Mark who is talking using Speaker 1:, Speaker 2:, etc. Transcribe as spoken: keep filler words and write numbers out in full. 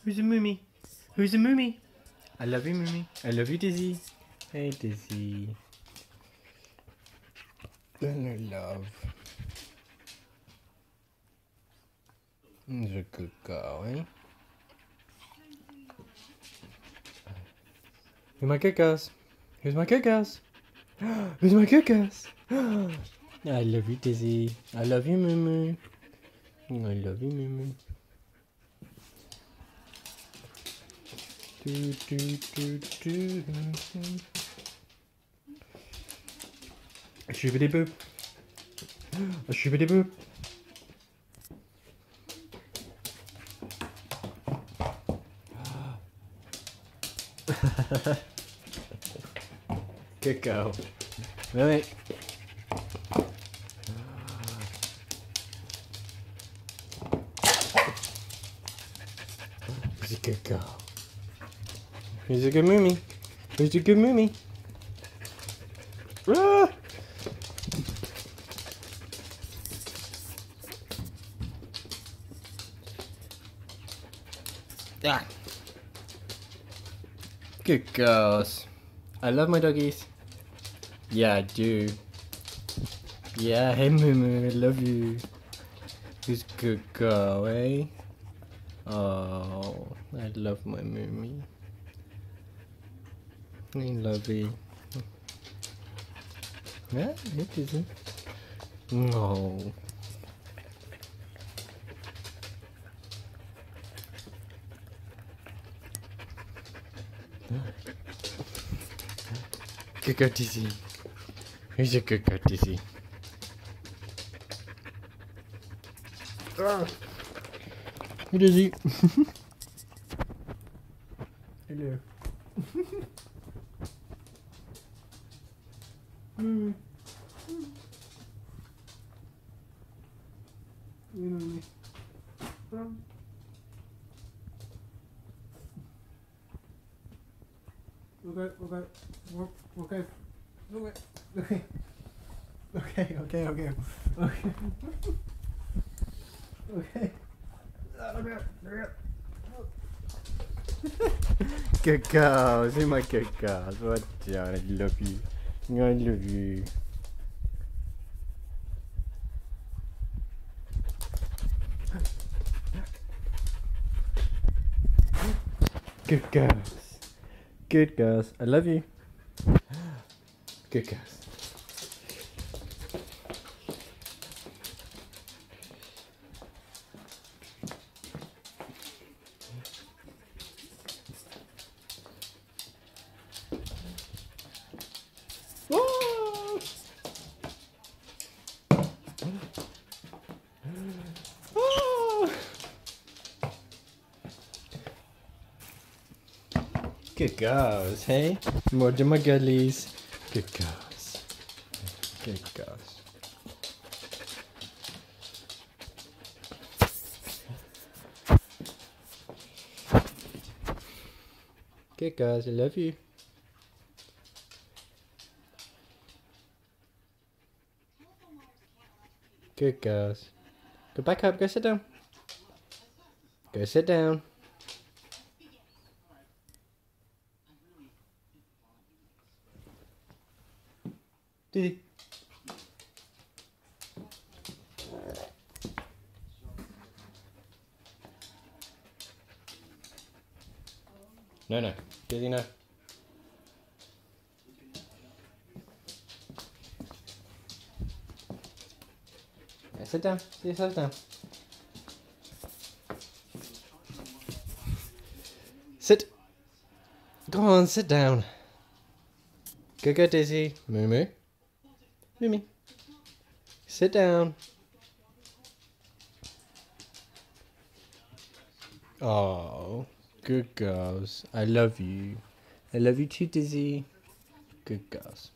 Speaker 1: Who's a Moomy? Who's a Moomy? I love you, Moomy. I love you, Dizzy. Hey, Dizzy. Hello, love. He's a good girl, eh? Who's my good girls? Who's my good girls? Who's my good girls? I love you, Dizzy. I love you, Moo. I love you, Moo. Do, do, do, do. A shoobity boop. A shoobity boop. Good girl. Really? He's a good girl. He's a good Moomy. He's a good Moomy. Ah! Ah. Good girls. I love my doggies. Yeah, I do. Yeah, hey Moo Moo, I love you. Who's a good girl, eh? Oh, I love my Moomy. I love you. Yeah, it isn't. No. Good girl, Dizzy. Who's a good girl, Dizzy? Ah. Hey, Dizzy. Hello. Mm. Mm. Mm. Okay, okay, okay, okay, okay, okay, okay, okay, okay. Good girls, who are my good girls? What down? I love you. I love you. Good girls. Good girls. I love you. Good girls. Whoa! Oh! Good girls, hey? More to my girlies. Good girls. Good girls. Good girls, I love you. Good girls. Go back up, go sit down. Go sit down. Dizzy. No, no. Dizzy, no. Yeah, sit down. Sit yourself down. Sit. Go on, sit down. Go, go, Dizzy. Moo Moo. Moomy. Sit down. Oh, good girls. I love you. I love you too, Dizzy. Good girls.